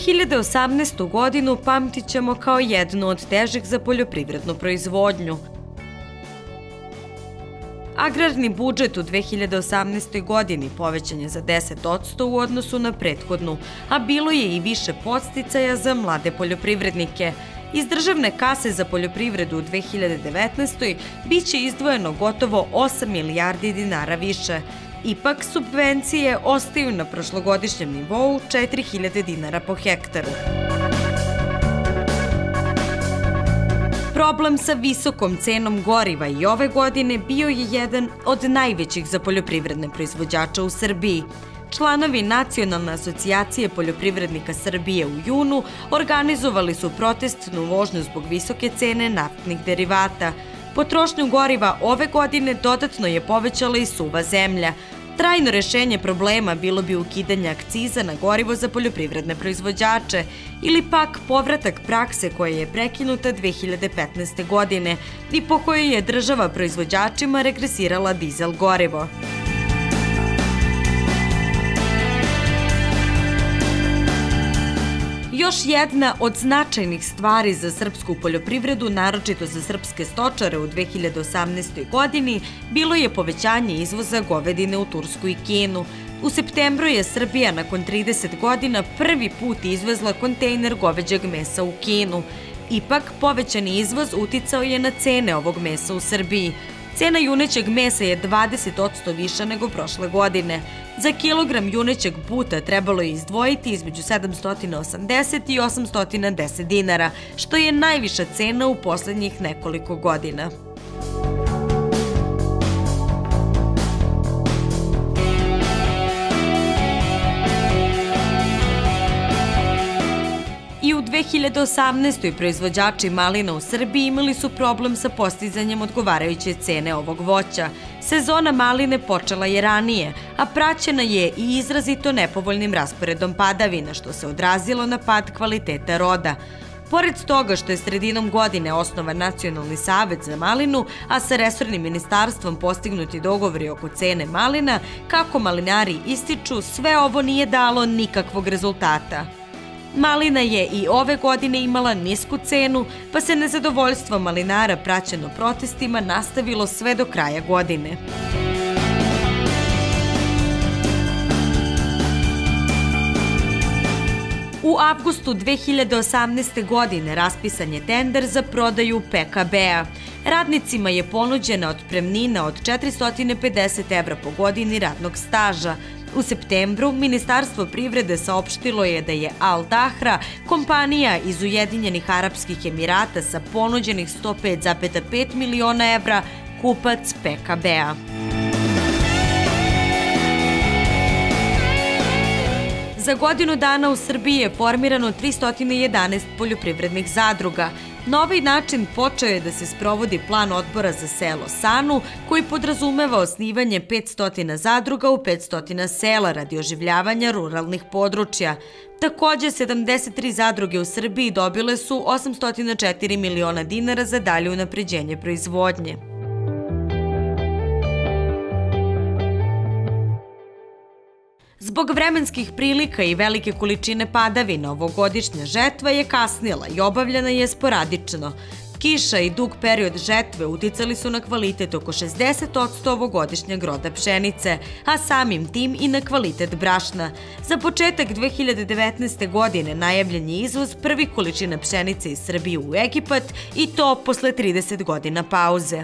2018. godinu pamtit ćemo kao jednu od težih za poljoprivrednu proizvodnju. Agrarni budžet u 2018. godini povećan je za 10% u odnosu na prethodnu, a bilo je i više podsticaja za mlade poljoprivrednike. Iz državne kase za poljoprivredu u 2019. biće izdvojeno gotovo 8 milijardi dinara više. Ipak, subvencije ostaju na prošlogodišnjem nivou 4.000 dinara po hektaru. Problem sa visokom cenom goriva i ove godine bio je jedan od najvećih za poljoprivredne proizvođače u Srbiji. Članovi Nacionalne asocijacije poljoprivrednika Srbije u junu organizovali su protestnu vožnju zbog visoke cene naftnih derivata. Potrošnju goriva ove godine dodatno je povećala i suva zemlja. Trajno rešenje problema bilo bi ukidanje akciza na gorivo za poljoprivredne proizvođače ili pak povratak prakse koja je prekinuta 2015. godine i po kojoj je država proizvođačima regresirala dizel gorivo. Još jedna od značajnih stvari za srpsku poljoprivredu, naročito za srpske stočare u 2018. godini, bilo je povećanje izvoza govedine u Tursku i Kinu. U septembru je Srbija nakon 30 godina prvi put izvezla kontejner goveđeg mesa u Kinu. Ipak, povećani izvoz uticao je na cene ovog mesa u Srbiji. Cena junećeg mesa je 20% viša nego prošle godine. Za kilogram junećeg buta trebalo je izdvojiti između 780 i 810 dinara, što je najviša cena u poslednjih nekoliko godina. I u 2018. proizvođači malina u Srbiji imali su problem sa postizanjem odgovarajuće cene ovog voća. Sezona maline počela je ranije, a praćena je i izrazito nepovoljnim rasporedom padavina, što se odrazilo na pad kvaliteta roda. Pored toga što je sredinom godine osnovan Nacionalni savet za malinu, a sa resornim ministarstvom postignuti dogovori oko cene malina, kako malinari ističu, sve ovo nije dalo nikakvog rezultata. Malina je i ove godine imala nisku cenu, pa se nezadovoljstvo malinara praćeno protestima nastavilo sve do kraja godine. U avgustu 2018. godine raspisan je tender za prodaju PKB-a. Radnicima je ponuđena otpremnina od 450 evra po godini radnog staža. U septembru Ministarstvo privrede saopštilo je da je Al Dahra, kompanija iz Ujedinjenih Arapskih Emirata sa ponuđenih 105,5 miliona evra, kupac PKB-a. Za godinu dana u Srbiji je formirano 311 poljoprivrednih zadruga. Na ovaj način počeo je da se sprovodi plan odbora za selo Sanu, koji podrazumeva osnivanje 500 zadruga u 500 sela radi oživljavanja ruralnih područja. Takođe, 73 zadruge u Srbiji dobile su 804 miliona dinara za dalje unapređenje proizvodnje. Zbog vremenskih prilika i velike količine padavina, ovogodišnja žetva je kasnila i obavljena je sporadično. Kiša i dug period žetve uticali su na kvalitet oko 60% ovogodišnjeg roda pšenice, a samim tim i na kvalitet brašna. Za početak 2019. godine najavljen je izvoz prvih količina pšenice iz Srbije u Egipat i to posle 30 godina pauze.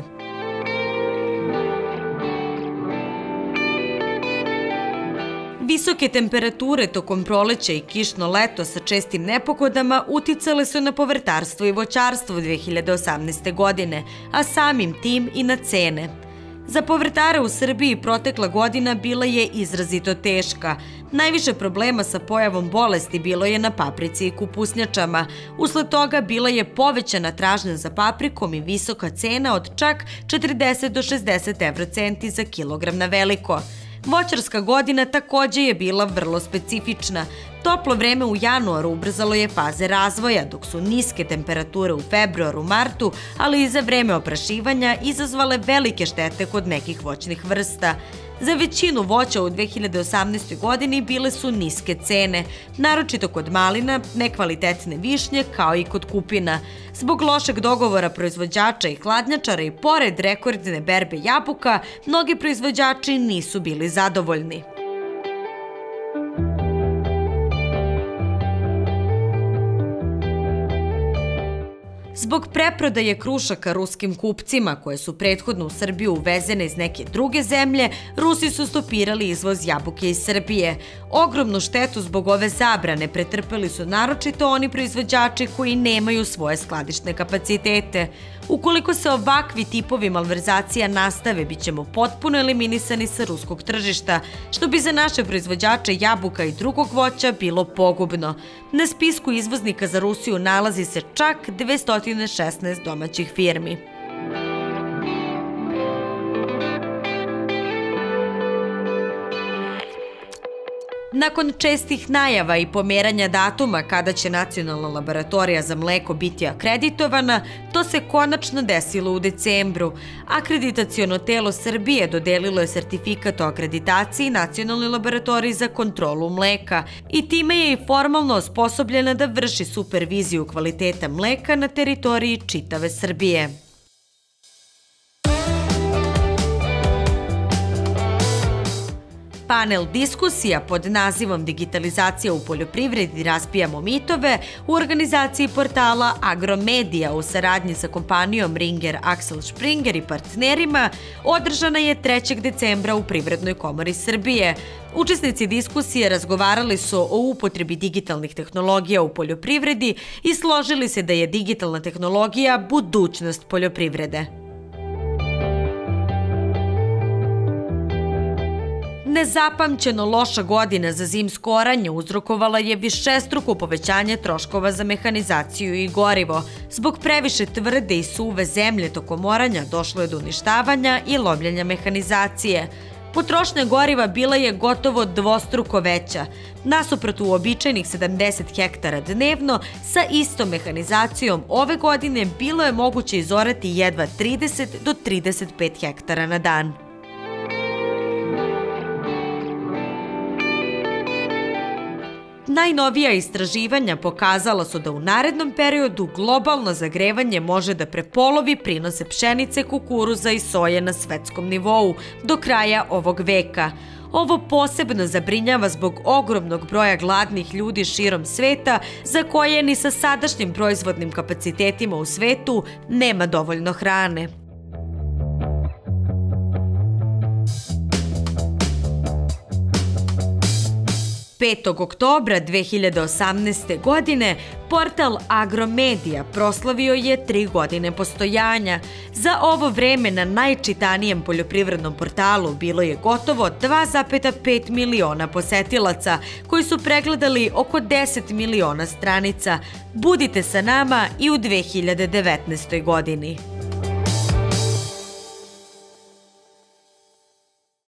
Visoke temperature tokom proleća i kišno leto sa čestim nepogodama uticale su na povrtarstvo i voćarstvo 2018. godine, a samim tim i na cene. Za povrtare u Srbiji protekla godina bila je izrazito teška. Najviše problema sa pojavom bolesti bilo je na paprici i kupusnjačama. Usled toga bila je povećana tražnja za paprikom i visoka cena od čak 40 do 60 evrocenti za kilogram na veliko. Voćarska godina takođe je bila vrlo specifična. Toplo vreme u januaru ubrzalo je faze razvoja, dok su niske temperature u februaru, martu, ali i za vreme oprašivanja izazvale velike štete kod nekih voćnih vrsta. Za većinu voća u 2018. godini bile su niske cene, naročito kod malina, nekvalitetne višnje kao i kod kupina. Zbog lošeg dogovora proizvođača i hladnjačara i pored rekordne berbe jabuka, mnogi proizvođači nisu bili zadovoljni. Zbog preprodaje krušaka ruskim kupcima, koje su prethodno u Srbiju uvezene iz neke druge zemlje, Rusi su stopirali izvoz jabuke iz Srbije. Ogromnu štetu zbog ove zabrane pretrpeli su naročito oni proizvođači koji nemaju svoje skladišne kapacitete. Ukoliko se ovakvi tipovi malverzacija nastave, bit ćemo potpuno eliminisani sa ruskog tržišta, što bi za naše proizvođače jabuka i drugog voća bilo pogubno. Na spisku izvoznika za Rusiju nalazi se čak 216 domaćih firmi. Nakon čestih najava i pomeranja datuma kada će Nacionalna laboratorija za mleko biti akreditovana, to se konačno desilo u decembru. Akreditaciono telo Srbije dodelilo je sertifikat o akreditaciji Nacionalnoj laboratoriji za kontrolu mleka i time je i formalno osposobljena da vrši superviziju kvaliteta mleka na teritoriji čitave Srbije. Panel diskusija pod nazivom Digitalizacija u poljoprivredi razbijamo mitove u organizaciji portala Agromedija u saradnji sa kompanijom Ringer Axel Springer i partnerima održana je 3. decembra u Privrednoj komori Srbije. Učesnici diskusije razgovarali su o upotrebi digitalnih tehnologija u poljoprivredi i složili se da je digitalna tehnologija budućnost poljoprivrede. Nezapamćeno loša godina za zimsko oranje uzrokovala je višestruko povećanje troškova za mehanizaciju i gorivo. Zbog previše tvrde i suve zemlje tokom oranja došlo je do uništavanja i lomljenja mehanizacije. Potrošnja goriva bila je gotovo dvostruko veća. Nasuprot uobičajenih 70 hektara dnevno, sa istom mehanizacijom ove godine bilo je moguće izorati jedva 30 do 35 hektara na dan. Najnovija istraživanja pokazala su da u narednom periodu globalno zagrevanje može da prepolovi prinose pšenice, kukuruza i soje na svetskom nivou do kraja ovog veka. Ovo posebno zabrinjava zbog ogromnog broja gladnih ljudi širom sveta za koje ni sa sadašnjim proizvodnim kapacitetima u svetu nema dovoljno hrane. 5. oktobra 2018. godine portal Agromedija proslavio je 3 godine postojanja. Za ovo vreme na najčitanijem poljoprivrednom portalu bilo je gotovo 2,5 miliona posetilaca koji su pregledali oko 10 miliona stranica. Budite sa nama i u 2019. godini.